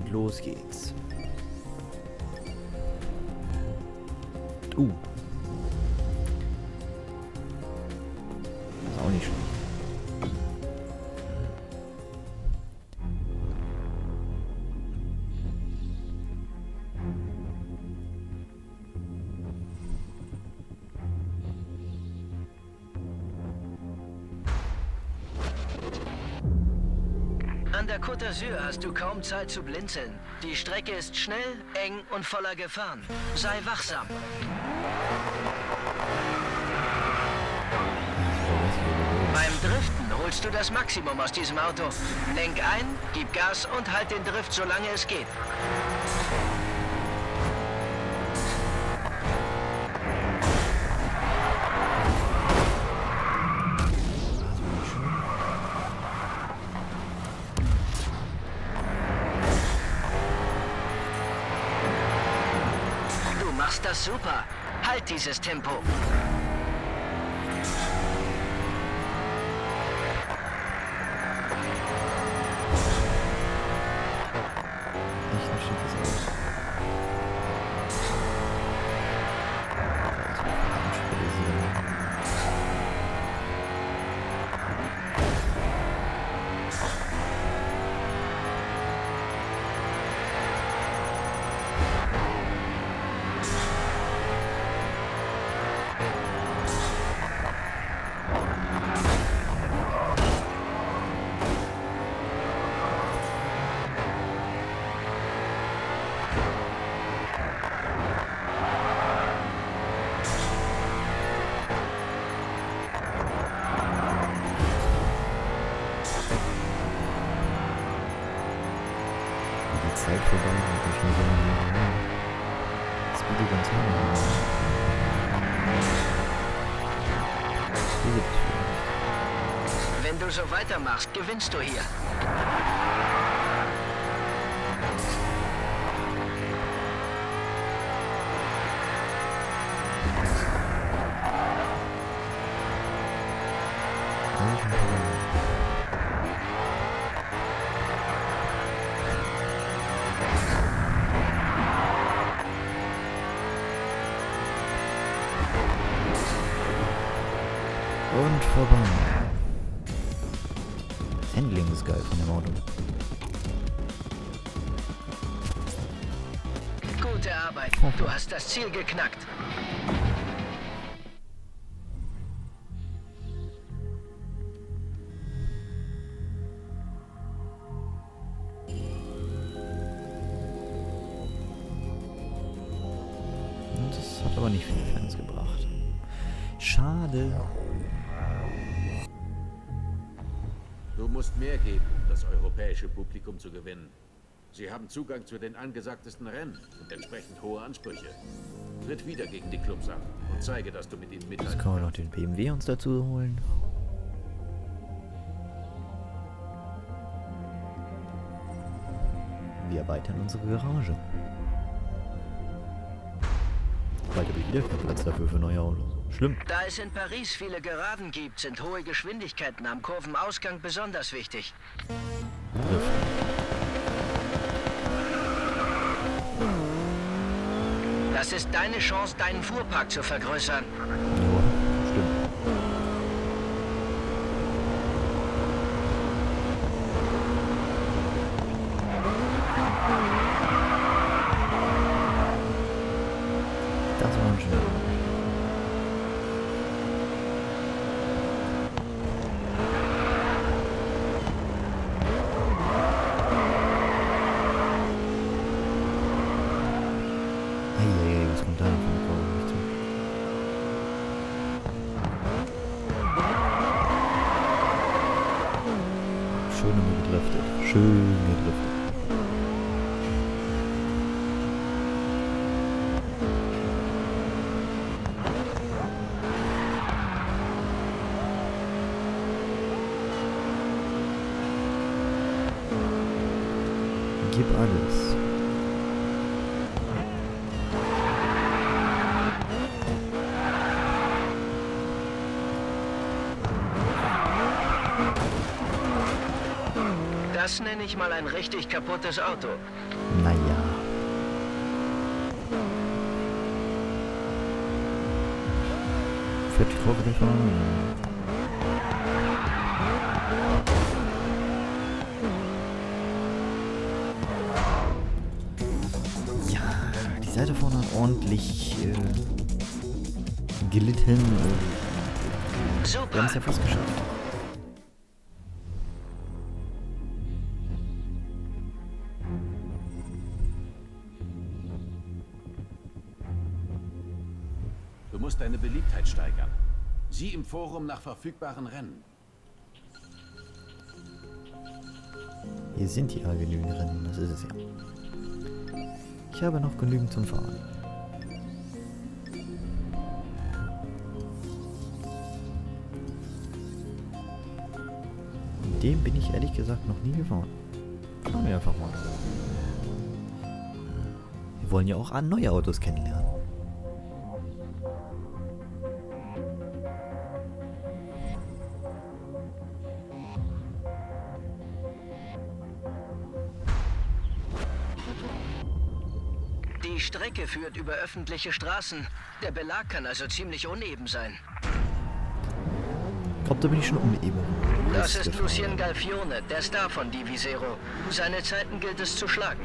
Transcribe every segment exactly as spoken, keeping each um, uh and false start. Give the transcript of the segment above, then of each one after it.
Und los geht's. Uh. Ist auch nicht schlecht. An der Côte d'Azur hast du kaum Zeit zu blinzeln. Die Strecke ist schnell, eng und voller Gefahren. Sei wachsam. Beim Driften holst du das Maximum aus diesem Auto. Lenk ein, gib Gas und halt den Drift, solange es geht. Du machst das super. Halt dieses Tempo. Echt ein schickes Auto. Die Zeit vorbei, und ich nur so lange. Das Video ganz lange. Wenn du so weitermachst, gewinnst du hier. Und vorbei. Das Handling ist geil von dem Auto. Gute Arbeit. Du hast das Ziel geknackt. Und das hat aber nicht viele Fans gebracht. Schade. Du musst mehr geben, um das europäische Publikum zu gewinnen. Sie haben Zugang zu den angesagtesten Rennen und entsprechend hohe Ansprüche. Tritt wieder gegen die Clubs an und zeige, dass du mit ihnen Jetzt mithalten können wir noch den B M W uns dazu holen. Wir erweitern unsere Garage. Bald habe ich wieder keinen Platz dafür für neue Autos. Schlimm. Da es in Paris viele Geraden gibt, sind hohe Geschwindigkeiten am Kurvenausgang besonders wichtig. Das ist deine Chance, deinen Fuhrpark zu vergrößern. Ja, stimmt. Das war ein schöner. Eieiei, was kommt da noch von der Kurve auf mich zu? Schön immer gedriftet. Schön gedriftet. Gib alles. Das Das nenne ich mal ein richtig kaputtes Auto. Naja. Fährt die Kurve gefahren. Ja, die Seite vorne hat ordentlich äh, gelitten. Super. Wir haben es ja fast geschafft. Du musst deine Beliebtheit steigern. Sieh im Forum nach verfügbaren Rennen. Hier sind ja genügend Rennen, das ist es ja. Ich habe noch genügend zum Fahren. Dem bin ich ehrlich gesagt noch nie gefahren. Schauen wir einfach mal. Wir wollen ja auch neue Autos kennenlernen. Die Strecke führt über öffentliche Straßen. Der Belag kann also ziemlich uneben sein. Ich glaube, da bin ich schon uneben. Das ist Lucien Galfione, der Star von Divisero. Seine Zeiten gilt es zu schlagen.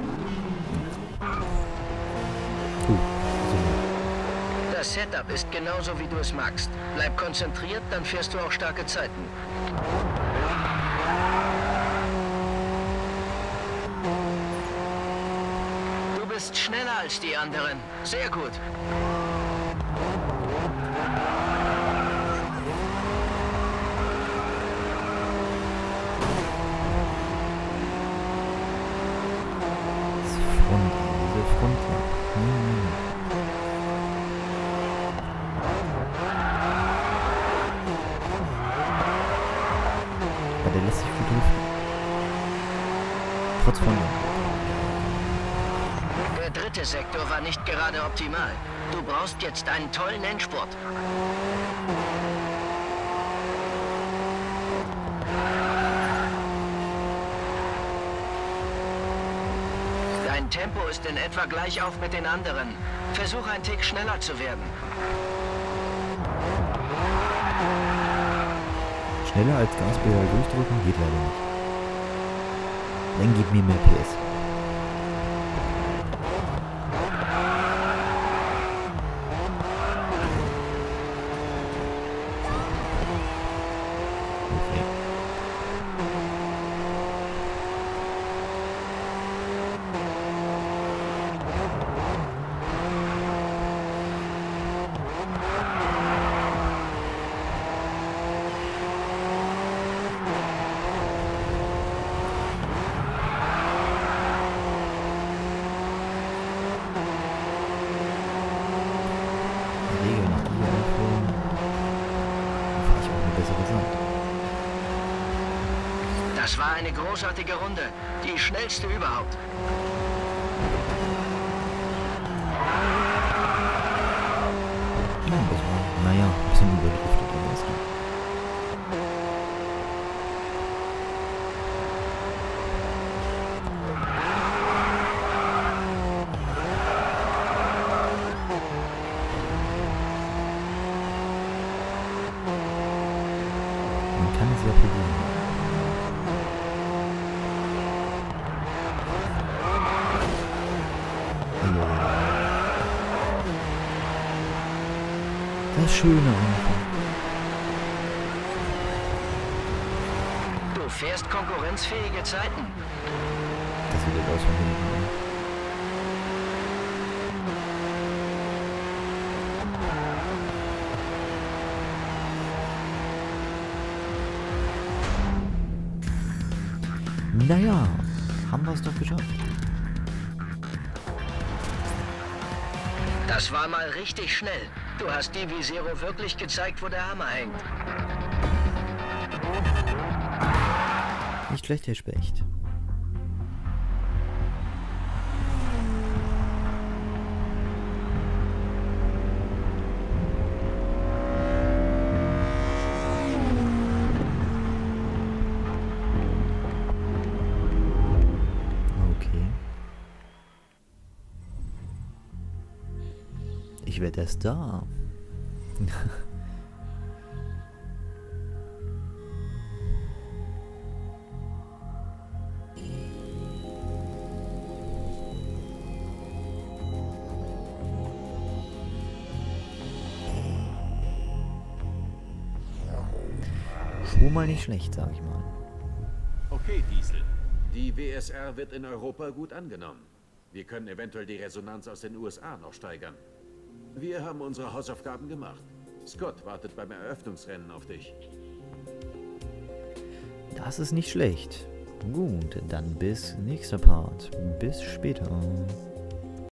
Uh, Das Setup ist genauso, wie du es magst. Bleib konzentriert, dann fährst du auch starke Zeiten. Du bist schneller als die anderen. Sehr gut. Front, diese Front. Hm. Aber der lässt sich gut rufen. Trotz von Der dritte Sektor war nicht gerade optimal. Du brauchst jetzt einen tollen Endspurt. Dein Tempo ist in etwa gleich auf mit den anderen. Versuch ein Tick schneller zu werden. schneller als Gaspedal durchdrücken geht leider nicht. Dann gib mir mehr P S. Das war eine großartige Runde. Die schnellste überhaupt. Ja, das war, naja, ein bisschen überdriftet am ersten. Man kann es ja probieren. Das Schöne einfach. Du fährst konkurrenzfähige Zeiten. Das sieht jetzt aus von hinten. Naja, haben wir es doch geschafft. Das war mal richtig schnell. Du hast Divisero wirklich gezeigt, wo der Hammer hängt. Nicht schlecht, Herr Specht. werde der Star. Schon mal nicht schlecht, sag ich mal. Okay, Diesel. Die W S R wird in Europa gut angenommen. Wir können eventuell die Resonanz aus den U S A noch steigern. Wir haben unsere Hausaufgaben gemacht. Scott wartet beim Eröffnungsrennen auf dich. Das ist nicht schlecht. Gut, dann bis nächster Part. Bis später.